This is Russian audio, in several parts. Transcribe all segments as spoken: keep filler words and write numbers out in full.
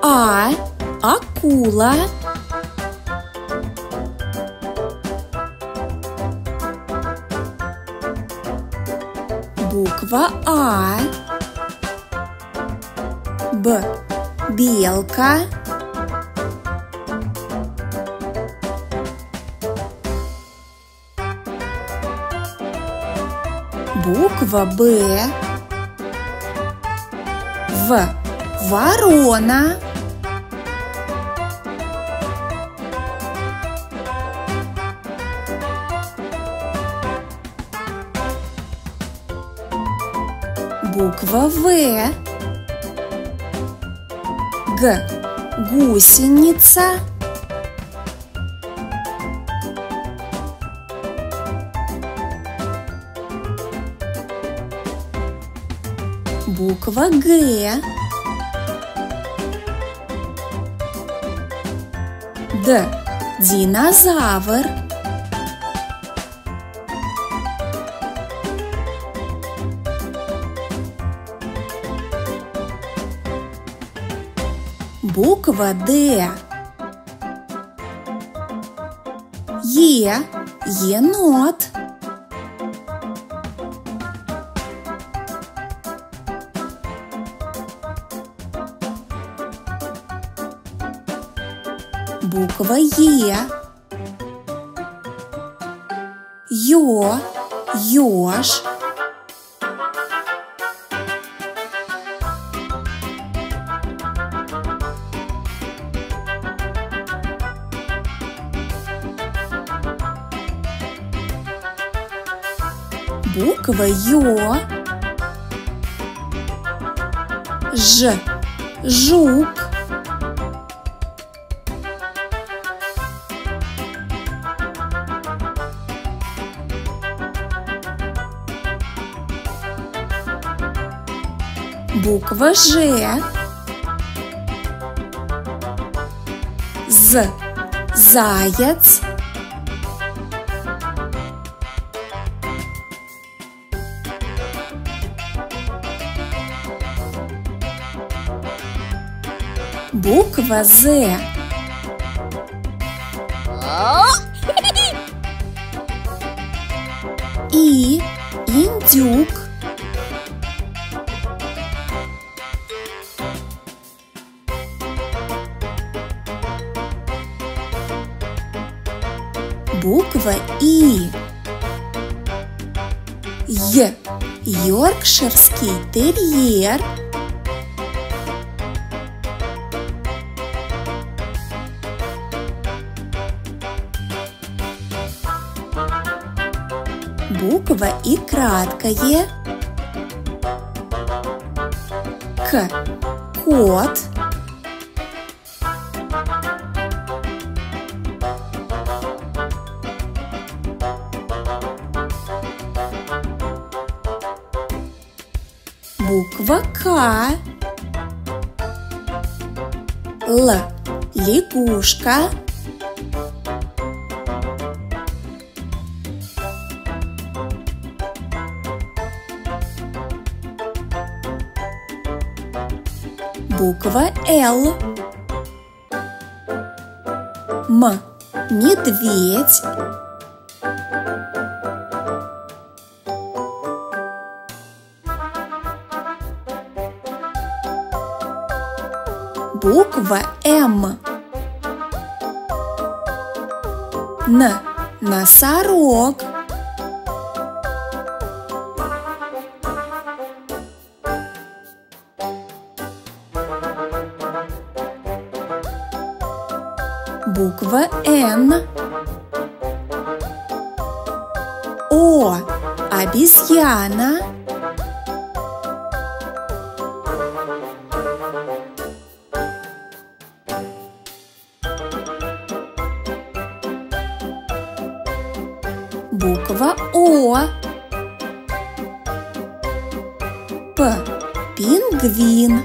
А. Акула. Буква А. Б. Белка. Буква Б. В. Ворона. Буква В. Г. Гусеница. Буква Г. Д. Динозавр. Буква Д. Е. Енот. Буква Е. Ё. Ёж. Буква Ё. Ж. Жук. Буква Ж. З. Заяц. Буква З. И. Индюк. Буква И. Й. Йоркширский терьер. Буква И краткое. К. Кот. Буква К. Л. Лягушка. Буква Л. М. Медведь. Буква М. Н. Носорог. Буква Н. О. Обезьяна. Буква О. П. Пингвин.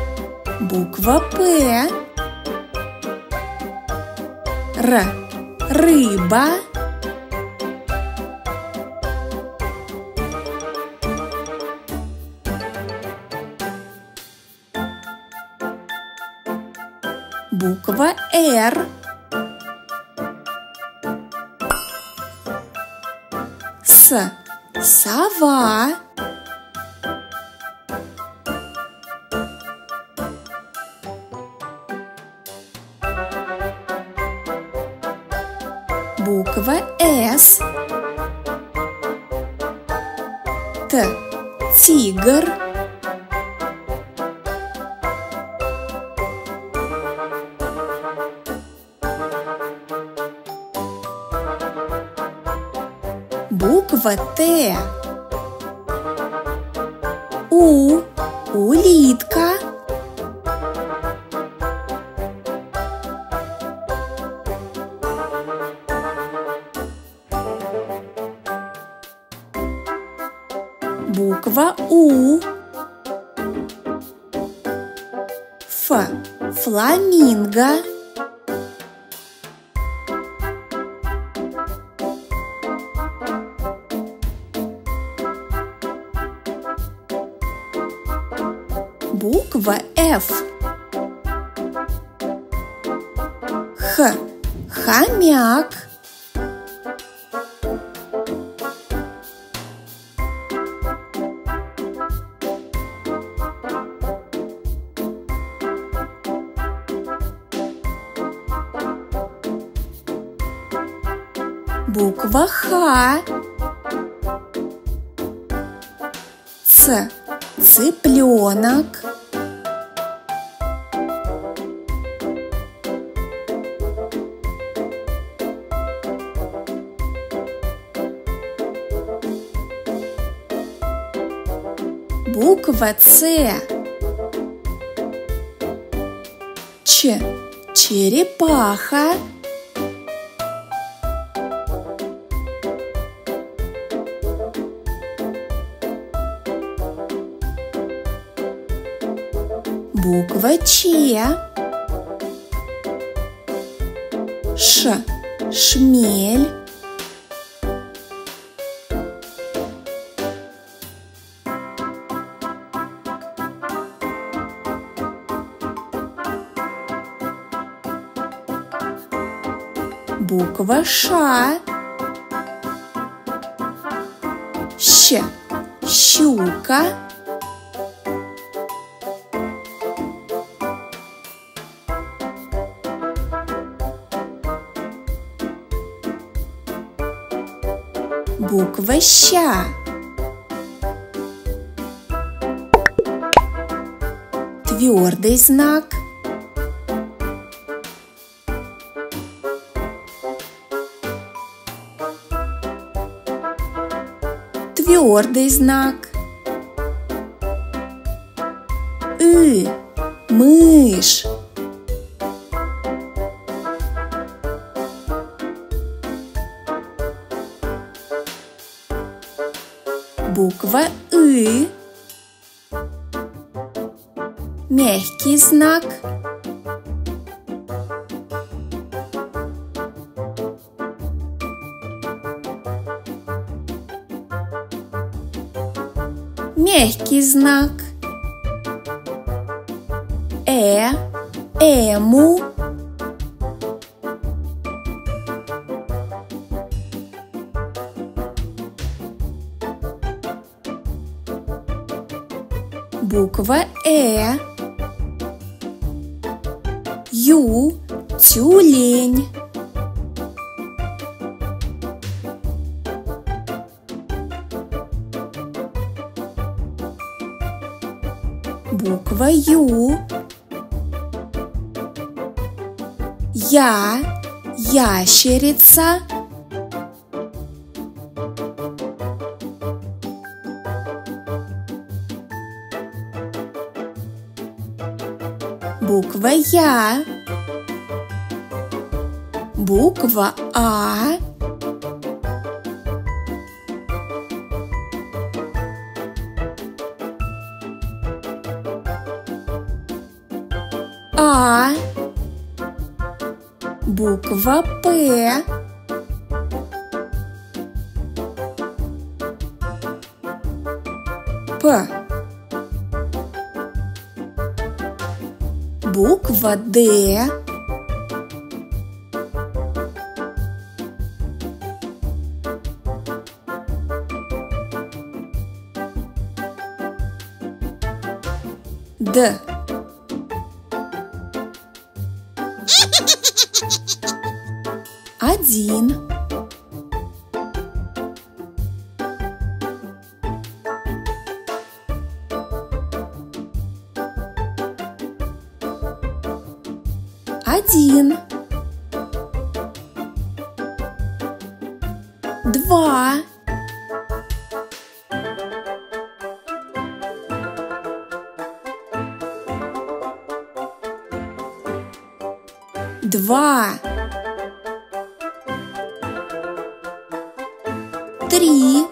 Буква П. Р. рыба, буква Р, С, сова, буква С, Т, тигр, буква Т, У, улитка, буква У, Ф, фламинго, буква Ф, Х, хомяк, буква Х, Ц, цыпленок, буква Ц, Ч, черепаха, буква Ч, Ш, шмель, буква Ш, Щ, щука, буква Щ, твердый знак, твердый знак, И, мышь, буква И, мягкий знак, мягкий знак, Э, эму, буква Э, Ю, тюлень, буква Ю, Я, ящерица, буква Я, буква А, А, буква П, П. Буква Д. Д. Один. Один. Два. Два. Три.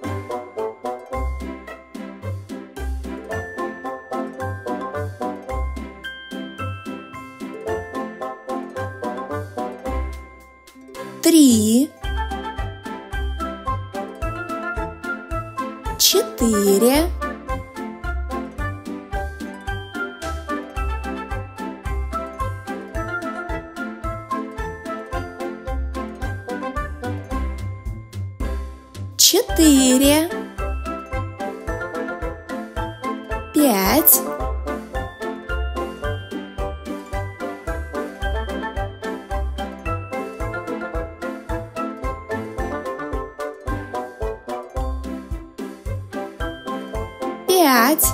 Три. Четыре. Четыре. Пять. Пять.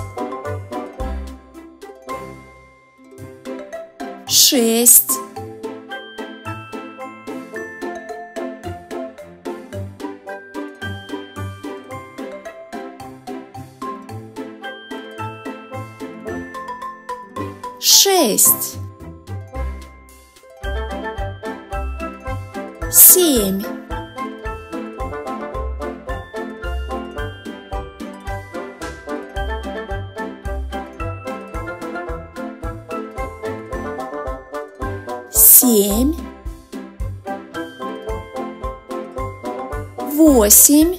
Шесть. Шесть. Семь. Семь. Восемь.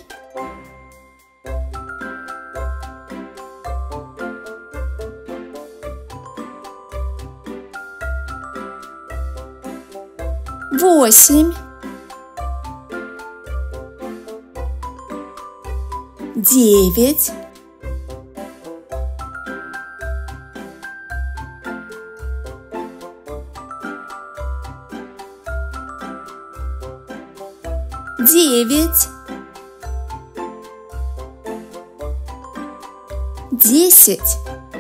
Восемь. Девять. Девять. Десять.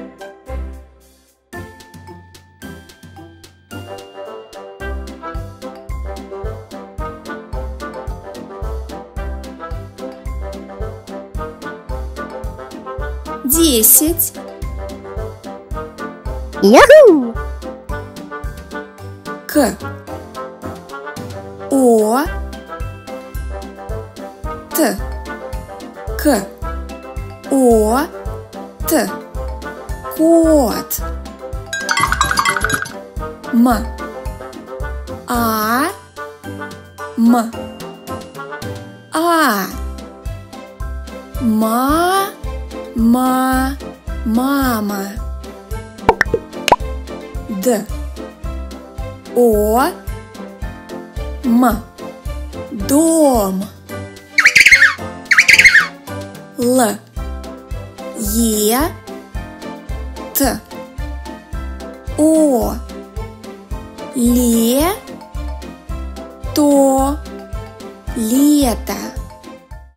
Десять. Яху! К. О. Т. К. О. Т. Кот. М. А. М. А. Ма. Ма. Мама. Д. О. М. Дом. Л. Е. Т. О. Ле. То. Лето.